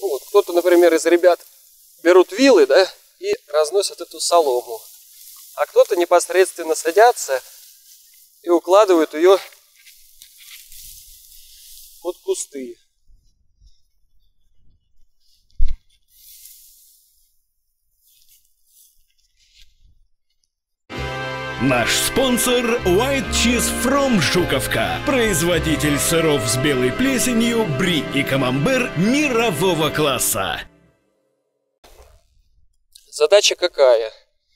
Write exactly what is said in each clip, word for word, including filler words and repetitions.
Ну, вот, кто-то, например, из ребят берут вилы, да, и разносят эту солому. А кто-то непосредственно садятся и укладывают ее под кусты. Наш спонсор White Cheese from Жуковка. Производитель сыров с белой плесенью, бри и камамбер мирового класса. Задача какая?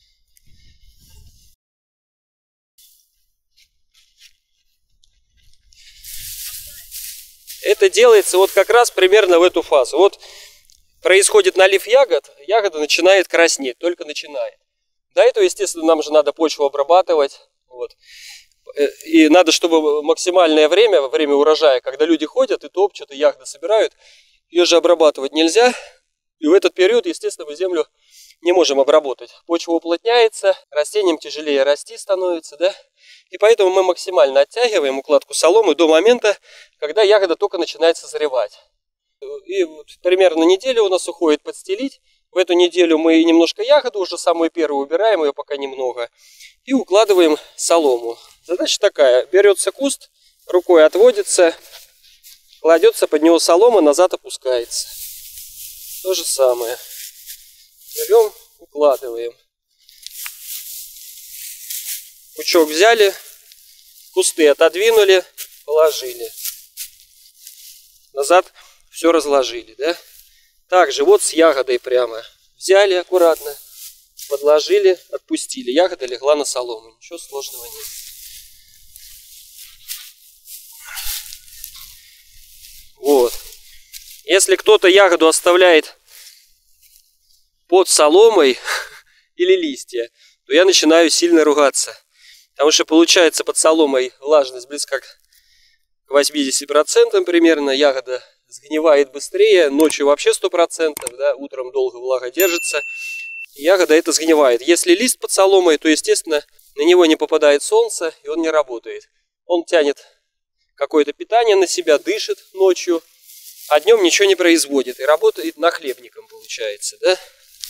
Это делается вот как раз примерно в эту фазу. Вот происходит налив ягод, ягода начинает краснеть, только начинает. До этого, естественно, нам же надо почву обрабатывать. Вот. И надо, чтобы максимальное время, время урожая, когда люди ходят и топчут, и ягоды собирают, ее же обрабатывать нельзя. И в этот период, естественно, мы землю не можем обработать. Почва уплотняется, растениям тяжелее расти становится, да? И поэтому мы максимально оттягиваем укладку соломы до момента, когда ягода только начинает созревать. И вот примерно неделю у нас уходит подстелить. В эту неделю мы немножко ягоду, уже самую первую убираем, ее пока немного, и укладываем солому. Задача такая: берется куст, рукой отводится, кладется под него солома, назад опускается. То же самое. Берем, укладываем. Пучок взяли, кусты отодвинули, положили. Назад все разложили, да? Также вот с ягодой прямо взяли аккуратно, подложили, отпустили. Ягода легла на солому. Ничего сложного нет. Вот. Если кто-то ягоду оставляет под соломой или листья, то я начинаю сильно ругаться. Потому что получается под соломой влажность близко к восьмидесяти процентам примерно. Ягода сгнивает быстрее, ночью вообще сто процентов, да, утром долго влага держится, ягода это сгнивает. Если лист под соломой, то, естественно, на него не попадает солнце, и он не работает. Он тянет какое-то питание на себя, дышит ночью, а днем ничего не производит, и работает нахлебником, получается, да?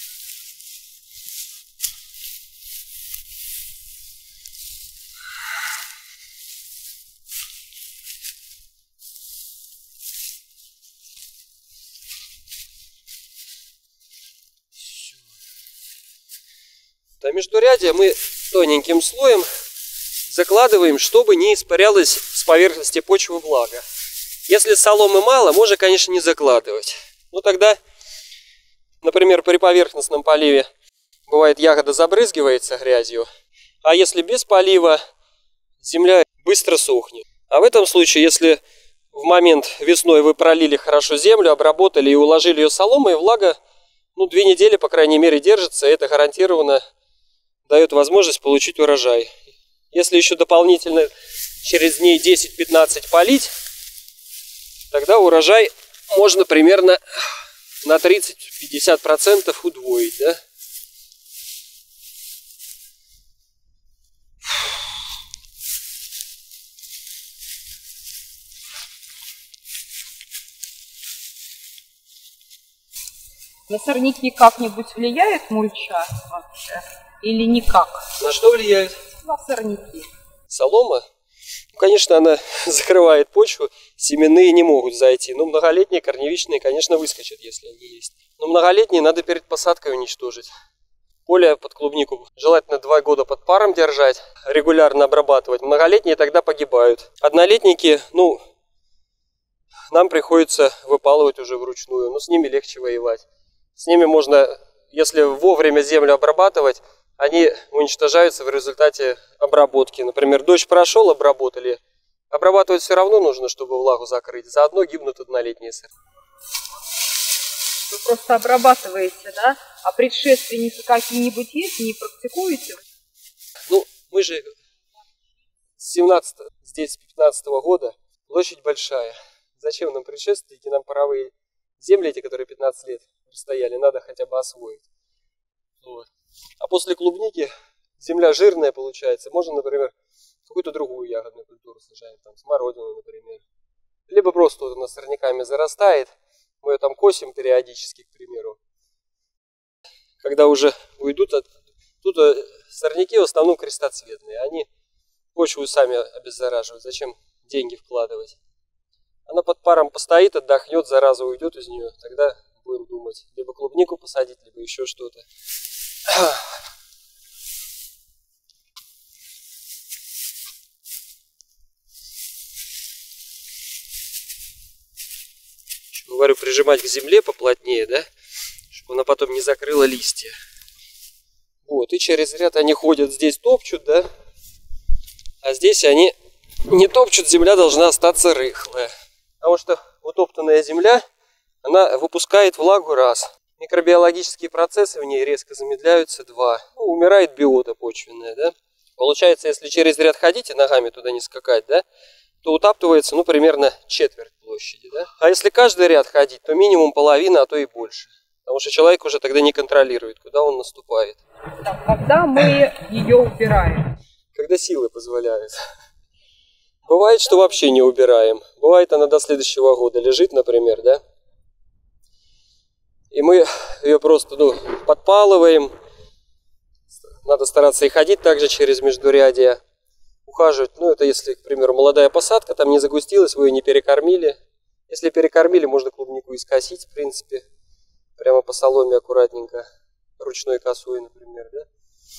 А междурядье мы тоненьким слоем закладываем, чтобы не испарялась с поверхности почвы влага. Если соломы мало, можно, конечно, не закладывать. Ну тогда, например, при поверхностном поливе бывает ягода забрызгивается грязью, а если без полива, земля быстро сохнет. А в этом случае, если в момент весной вы пролили хорошо землю, обработали и уложили ее соломой, влага, ну, две недели, по крайней мере, держится, это гарантированно дает возможность получить урожай. Если еще дополнительно через дней десять-пятнадцать полить, тогда урожай можно примерно на тридцать-пятьдесят процентов удвоить, да? На сорняки как-нибудь влияет мульча вообще? Или никак? На что влияет? На сорняки. Солома? Ну, конечно, она закрывает почву, семенные не могут зайти. Но многолетние корневищные, конечно, выскочат, если они есть. Но многолетние надо перед посадкой уничтожить. Поле под клубнику желательно два года под паром держать, регулярно обрабатывать. Многолетние тогда погибают. Однолетники, ну, нам приходится выпалывать уже вручную, но с ними легче воевать. С ними можно, если вовремя землю обрабатывать, они уничтожаются в результате обработки. Например, дождь прошел, обработали. Обрабатывать все равно нужно, чтобы влагу закрыть. Заодно гибнут однолетние сорта. Вы просто обрабатываете, да? А предшественники какие-нибудь есть, не практикуете? Ну, мы же с семнадцатого, здесь с пятнадцатого года, площадь большая. Зачем нам предшественники, нам паровые земли, эти, которые пятнадцать лет стояли, надо хотя бы освоить. Вот. А после клубники земля жирная получается. Можно, например, какую-то другую ягодную культуру сажаем, там смородину, например. Либо просто вот она сорняками зарастает, Мы ее там косим периодически, к примеру. Когда уже уйдут, от... тут сорняки в основном крестоцветные. Они почву сами обеззараживают. Зачем деньги вкладывать? Она под паром постоит, отдохнет, зараза уйдет из нее. Тогда будем думать. Либо клубнику посадить, либо еще что-то. Говорю, прижимать к земле поплотнее, да? Чтобы она потом не закрыла листья. Вот, и через ряд они ходят, здесь топчут, да? А здесь они не топчут, земля должна остаться рыхлая. Потому что утоптанная земля, она выпускает влагу раз. Микробиологические процессы в ней резко замедляются два. Ну, умирает биота почвенная, да? Получается, если через ряд ходить и ногами туда не скакать, да? То утаптывается, ну, примерно четверть площади, да? А если каждый ряд ходить, то минимум половина, а то и больше. Потому что человек уже тогда не контролирует, куда он наступает. Когда мы ее убираем? Когда силы позволяют. Бывает, что вообще не убираем. Бывает, она до следующего года лежит, например, да? И мы ее просто, ну, подпалываем. Надо стараться и ходить также через междурядья. Ухаживать, ну, это если, к примеру, молодая посадка, там не загустилась, вы ее не перекормили. Если перекормили, можно клубнику и скосить, в принципе. Прямо по соломе аккуратненько. Ручной косой, например, да?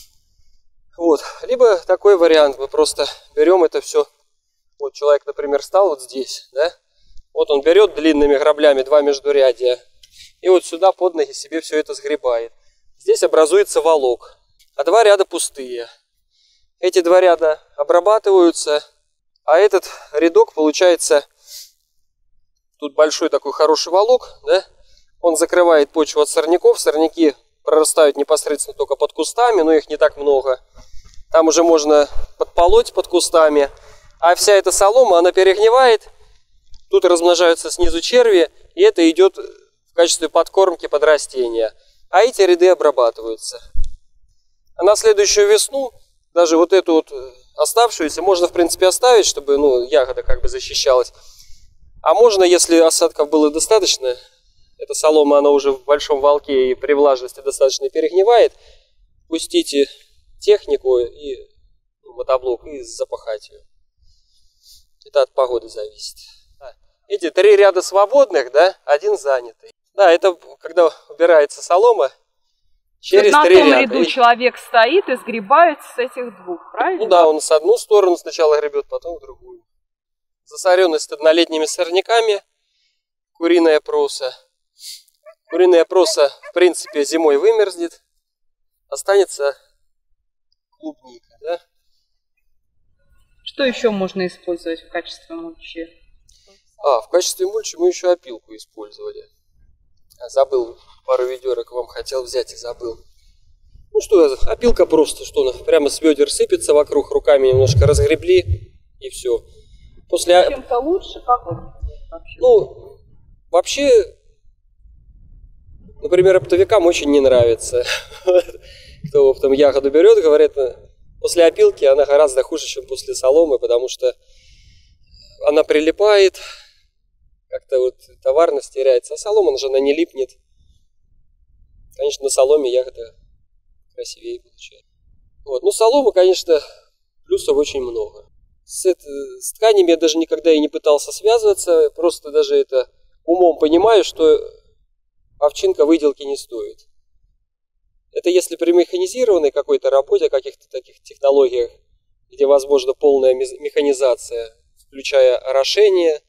Вот. Либо такой вариант. Мы просто берем это все. Вот человек, например, стал вот здесь, да? Вот он берет длинными граблями два междурядья. И вот сюда под ноги себе все это сгребает. Здесь образуется волок. А два ряда пустые. Эти два ряда обрабатываются. А этот рядок получается... Тут большой такой хороший волок, да? Он закрывает почву от сорняков. Сорняки прорастают непосредственно только под кустами, но их не так много. Там уже можно подполоть под кустами. А вся эта солома, она перегнивает. Тут размножаются снизу черви. И это идет в качестве подкормки под растения. А эти ряды обрабатываются. А на следующую весну, даже вот эту вот оставшуюся, можно в принципе оставить, чтобы, ну, ягода как бы защищалась. А можно, если осадков было достаточно, эта солома, она уже в большом волке и при влажности достаточно перегнивает, пустите технику и ну, мотоблок и запахать ее. Это от погоды зависит. Эти три ряда свободных, да, один занятый. Да, это когда убирается солома через на три том ряда. ряду человек стоит и сгребает с этих двух, правильно? Ну да, он с одну сторону сначала гребет, потом в другую. Засоренность однолетними сорняками, куриная проса. Куриная проса, в принципе, зимой вымерзнет, останется клубника, да? Что еще можно использовать в качестве мульчи? А, в качестве мульчи мы еще опилку использовали. Забыл, пару ведерок вам хотел взять и забыл. Ну что, опилка просто, что она прямо с ведер сыпется вокруг, руками немножко разгребли и все. После... Чем-то лучше, как вот вообще? Ну, вообще, например, оптовикам очень не нравится. Кто оптом ягоду берет, говорит, после опилки она гораздо хуже, чем после соломы, потому что она прилипает, как-то вот товарность теряется. А солома, же она не липнет. Конечно, на соломе ягода красивее получается. Вот. Ну, солома, конечно, плюсов очень много. С, это, с тканями я даже никогда и не пытался связываться. Просто даже это умом понимаю, что овчинка выделки не стоит. Это если при механизированной какой-то работе, о каких-то таких технологиях, где возможна полная механизация, включая орошение,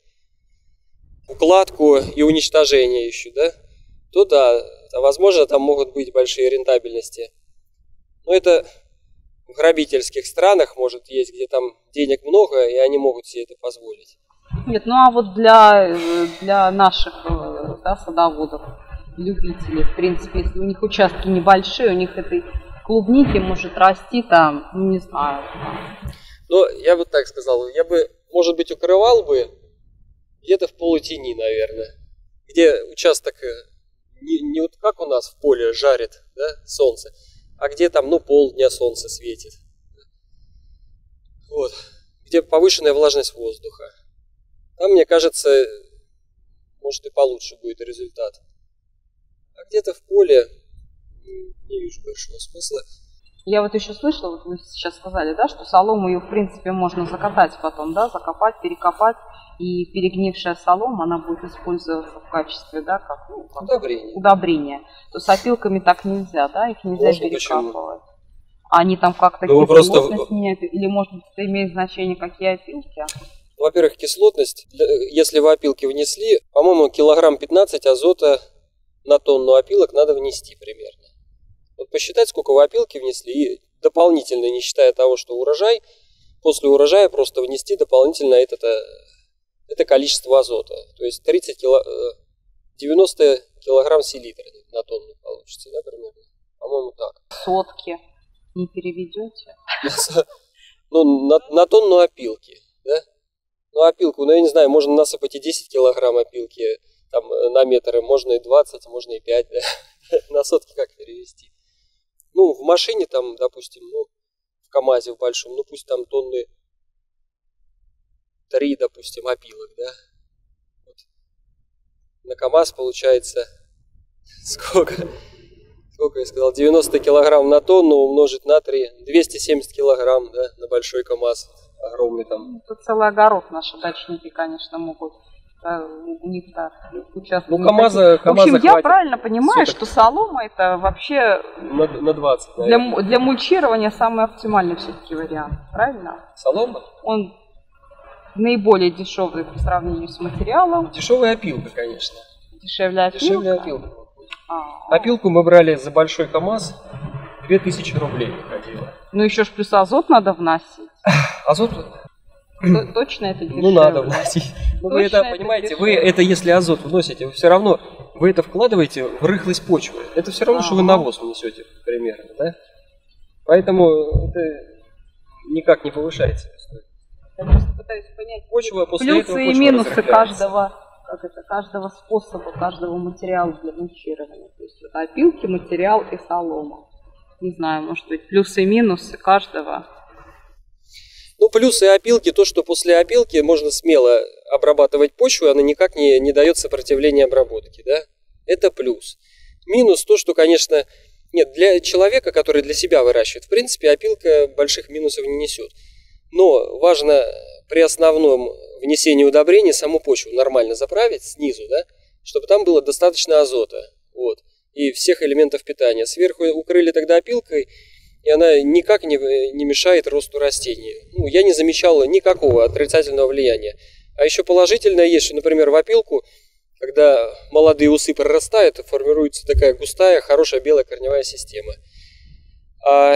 укладку и уничтожение еще, да, то да, возможно, там могут быть большие рентабельности. Но это в грабительских странах может есть, где там денег много, и они могут себе это позволить. Нет, ну а вот для, для наших, да, садоводов, любителей, в принципе, если у них участки небольшие, у них этой клубники может расти там, ну не знаю. Ну, я бы так сказал, я бы, может быть, укрывал бы где-то в полутени, наверное, где участок не, не вот как у нас в поле жарит, да, солнце, а где там, ну, полдня солнце светит. Вот, где повышенная влажность воздуха. Там, мне кажется, может и получше будет результат. А где-то в поле не вижу большого смысла. Я вот еще слышала, вот вы сейчас сказали, да, что солому ее в принципе можно закатать потом, да, закопать, перекопать, и перегнившая солома, она будет использоваться в качестве, да, как, ну, как удобрение. удобрение. То с опилками так нельзя, да, их нельзя можно, перекапывать. почему? Они там как-то ну, кислотность просто... меняют, или может это имеет значение, какие опилки? Во-первых, кислотность, если вы опилки внесли, по-моему, килограмм пятнадцать азота на тонну опилок надо внести примерно. Вот посчитать, сколько вы опилки внесли, и дополнительно, не считая того, что урожай, после урожая просто внести дополнительно это, это количество азота. То есть тридцать кило, девяносто килограмм селитры на тонну получится, да, примерно? По-моему, так. Сотки не переведете? Ну, на, на тонну опилки, да? Ну, опилку, ну, я не знаю, можно насыпать и десять килограмм опилки там, на метр, можно и двадцать, можно и пять, да? На сотки как перевести? Ну, в машине там, допустим, ну, в КамАЗе в большом, ну, пусть там тонны три, допустим, опилок, да? Вот. На КамАЗ получается сколько? Сколько я сказал? девяносто килограмм на тонну умножить на три, двести семьдесят килограмм, да, на большой КамАЗ. Огромный там. Это целый огород наши дачники, конечно, могут. У них-то участок. Ну, КамАЗа, в общем, я правильно понимаю, соток. что солома это вообще на, на двадцать, для, для мульчирования самый оптимальный все-таки вариант, правильно? Солома? Он наиболее дешевый по сравнению с материалом. Дешевая опилка, конечно. Дешевле опилка? Дешевле опилка. А-а-а. Опилку мы брали за большой КамАЗ, две тысячи рублей выходило. Ну еще ж плюс азот надо вносить. Азот? Точно это дешевле? Ну надо вносить. Ну, вы это, это понимаете, дешевле. Вы это если азот вносите, вы все равно, вы это вкладываете в рыхлость почвы. Это все равно, А-а-а. что вы навоз внесете примерно, да? Поэтому это никак не повышается. Я просто пытаюсь понять почва после плюсы этого и минусы каждого, как это, каждого способа, каждого материала для мульчирования. То есть это опилки, материал и солома. Не знаю, может быть, плюсы и минусы каждого. Ну, плюсы опилки, то, что после опилки можно смело обрабатывать почву, она никак не, не дает сопротивления обработке, да? Это плюс. Минус то, что, конечно, нет, для человека, который для себя выращивает, в принципе, опилка больших минусов не несет. Но важно при основном внесении удобрений саму почву нормально заправить снизу, да? Чтобы там было достаточно азота, вот, и всех элементов питания. Сверху укрыли тогда опилкой, и она никак не, не мешает росту растений. Ну, я не замечал никакого отрицательного влияния. А еще положительное есть, что, например, в опилку, когда молодые усы прорастают, формируется такая густая, хорошая белая корневая система. А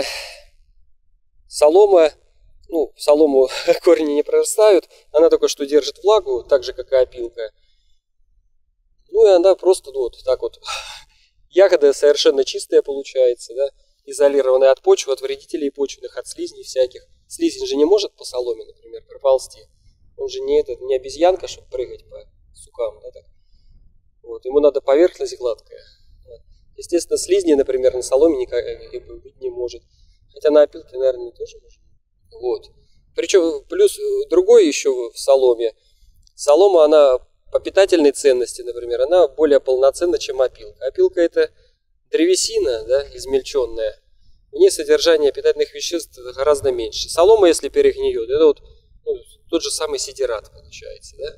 солома, ну, солому корни не прорастают, она только что держит влагу, так же, как и опилка. Ну, и она просто, ну, вот так вот, ягода совершенно чистая получается, да? Изолированная от почвы, от вредителей почвенных, от слизней всяких. Слизень же не может по соломе, например, проползти. Он же не, этот, не обезьянка, чтобы прыгать по сукам. Да, так. Вот. Ему надо поверхность гладкая. Естественно, слизни, например, на соломе никак быть не может. Хотя на опилке, наверное, тоже может. Вот. Причем плюс другой еще в соломе. Солома, она по питательной ценности, например, она более полноценна, чем опилка. Опилка это древесина, да, измельченная, в ней содержание питательных веществ гораздо меньше. Солома, если перегниет, это вот ну, тот же самый сидират получается, да?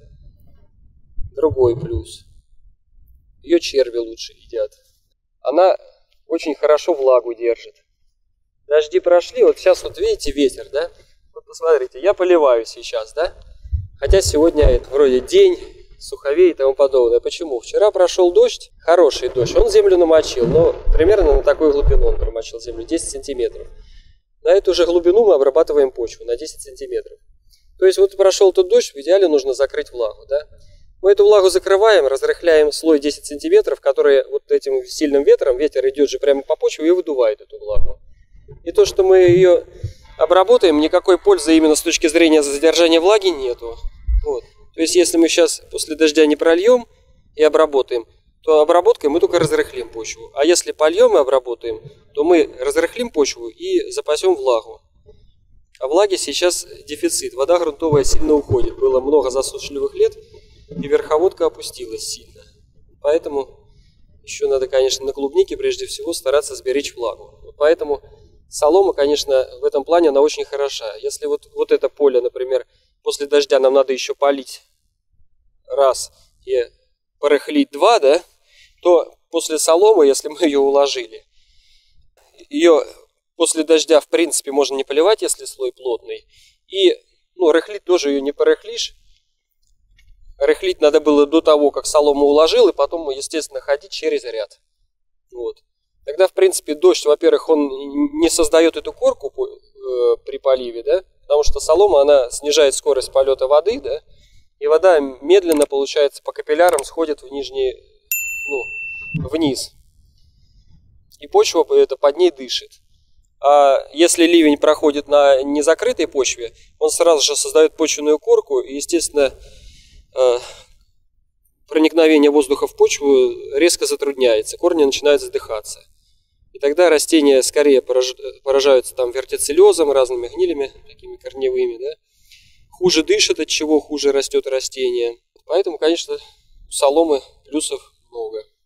Другой плюс. Ее черви лучше едят. Она очень хорошо влагу держит. Дожди прошли, вот сейчас вот видите ветер, да? Вот посмотрите, я поливаю сейчас, да? Хотя сегодня это вроде день, суховей и тому подобное. Почему? Вчера прошел дождь, хороший дождь, он землю намочил, но примерно на такую глубину он промочил землю, десять сантиметров. На эту же глубину мы обрабатываем почву, на десять сантиметров. То есть вот прошел тот дождь, в идеале нужно закрыть влагу, да? Мы эту влагу закрываем, разрыхляем слой десять сантиметров, который вот этим сильным ветром, ветер идет же прямо по почве и выдувает эту влагу. И то, что мы ее обработаем, никакой пользы именно с точки зрения задержания влаги нету. Вот. То есть, если мы сейчас после дождя не прольем и обработаем, то обработкой мы только разрыхлим почву. А если польем и обработаем, то мы разрыхлим почву и запасем влагу. А влаги сейчас дефицит. Вода грунтовая сильно уходит. Было много засушливых лет. и верховодка опустилась сильно. Поэтому еще надо, конечно, на клубнике прежде всего стараться сберечь влагу. Поэтому солома, конечно, в этом плане она очень хороша. Если вот, вот это поле, например, после дождя нам надо еще полить раз и порыхлить два, да, то после соломы, если мы ее уложили, ее после дождя в принципе можно не поливать, если слой плотный. И ну, рыхлить тоже ее не порыхлишь. Рыхлить надо было до того, как солому уложил, и потом, естественно, ходить через ряд. Вот. Тогда, в принципе, дождь, во-первых, он не создает эту корку э, при поливе, да, потому что солома, она снижает скорость полета воды, да, и вода медленно, получается, по капиллярам сходит в нижний, ну, вниз. И почва это под ней дышит. А если ливень проходит на незакрытой почве, он сразу же создает почвенную корку, и, естественно, проникновение воздуха в почву резко затрудняется, корни начинают задыхаться. И тогда растения скорее поражаются там вертицеллезом, разными гнилями, такими корневыми, да? Хуже дышат, от чего хуже растет растение. Поэтому, конечно, у соломы плюсов много.